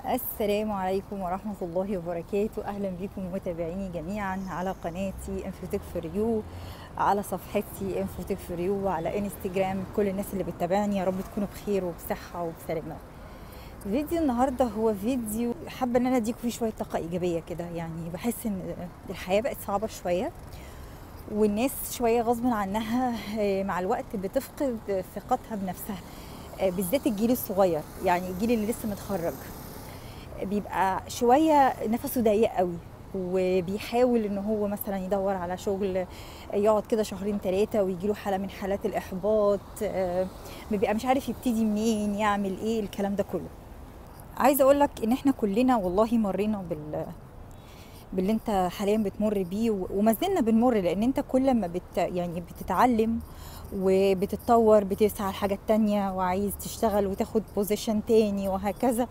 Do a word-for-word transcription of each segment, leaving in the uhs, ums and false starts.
السلام عليكم ورحمة الله وبركاته. أهلا بكم متابعيني جميعا على قناتي انفوتك فور يو، على صفحتي انفوتك فور يو، وعلى انستجرام. كل الناس اللي بتتابعني يا رب تكونوا بخير وبصحة وبسلامة. فيديو النهاردة هو فيديو حابة ان انا اديكم فيه شوية طاقة ايجابية كده. يعني بحس ان الحياة بقت صعبة شوية، والناس شوية غصب عنها مع الوقت بتفقد ثقتها بنفسها، بالذات الجيل الصغير، يعني الجيل اللي لسه متخرج بيبقى شويه نفسه ضيق قوي، وبيحاول ان هو مثلا يدور على شغل، يقعد كده شهرين ثلاثه ويجيله حاله من حالات الاحباط، بيبقى مش عارف يبتدي منين، يعمل ايه، الكلام ده كله. عايزه اقول لك ان احنا كلنا والله مرينا بال باللي انت حاليا بتمر بيه، وما زلنا بنمر، لان انت كل ما بت يعني بتتعلم وبتتطور بتسعى لحاجات تانية، وعايز تشتغل وتاخد بوزيشن تاني وهكذا،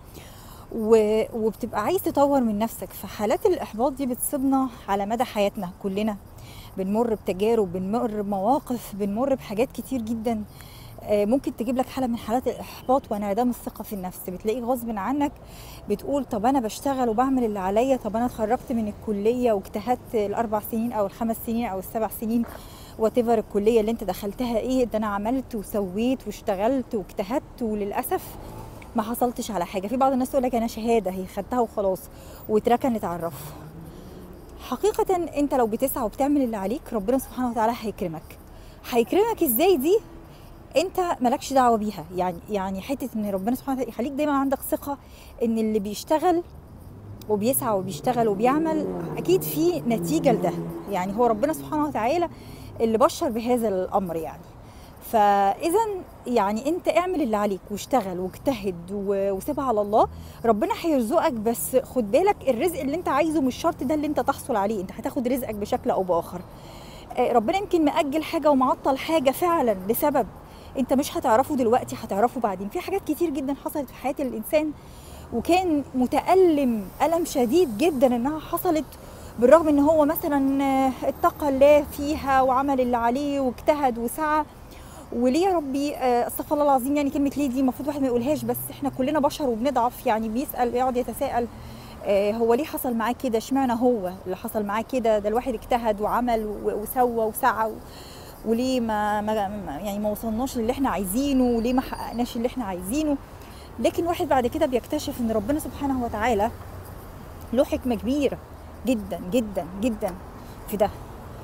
وبتبقى عايز تطور من نفسك. فحالات الاحباط دي بتصيبنا على مدى حياتنا كلنا، بنمر بتجارب، بنمر بمواقف، بنمر بحاجات كتير جدا ممكن تجيب لك حاله من حالات الاحباط وانعدام الثقه في النفس. بتلاقي غصب عنك بتقول طب انا بشتغل وبعمل اللي عليا، طب انا اتخرجت من الكليه واجتهدت الاربع سنين او الخمس سنين او السبع سنين وات ايفر الكليه اللي انت دخلتها ايه، ده انا عملت وسويت واشتغلت واجتهدت وللاسف ما حصلتش على حاجه. في بعض الناس تقول لك انا شهاده هي خدتها وخلاص واتركنت على الرف. حقيقه انت لو بتسعى وبتعمل اللي عليك ربنا سبحانه وتعالى هيكرمك. هيكرمك ازاي دي انت مالكش دعوه بيها. يعني يعني حته ان ربنا سبحانه وتعالى يخليك دايما عندك ثقه ان اللي بيشتغل وبيسعى وبيشتغل وبيعمل اكيد في نتيجه لده. يعني هو ربنا سبحانه وتعالى اللي بشر بهذا الامر. يعني فاذا يعني انت اعمل اللي عليك واشتغل واجتهد وسيبها على الله، ربنا هيرزقك. بس خد بالك الرزق اللي انت عايزه مش شرط ده اللي انت تحصل عليه، انت هتاخد رزقك بشكل او باخر. ربنا يمكن مأجل حاجه ومعطل حاجه فعلا لسبب انت مش هتعرفه دلوقتي، هتعرفه بعدين. في حاجات كتير جدا حصلت في حياه الانسان وكان متألم ألم شديد جدا انها حصلت، بالرغم ان هو مثلا اتقى الله فيها وعمل اللي عليه واجتهد وسعى. وليه يا ربي استغفر الله العظيم، يعني كلمه ليه دي المفروض واحد ما يقولهاش، بس احنا كلنا بشر وبنضعف. يعني بيسال يقعد يتساءل هو ليه حصل معاه كده، اشمعنى هو اللي حصل معاه كده، ده الواحد اجتهد وعمل وسوى وسعى، وليه ما, ما يعني ما وصلناش للي احنا عايزينه، وليه ما حققناش اللي احنا عايزينه. لكن واحد بعد كده بيكتشف ان ربنا سبحانه وتعالى له حكمه كبيره جدا جدا جدا في ده.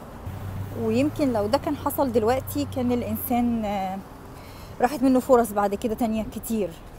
ويمكن لو ده كان حصل دلوقتي كان الانسان راحت منه فرص بعد كده تانية كتير.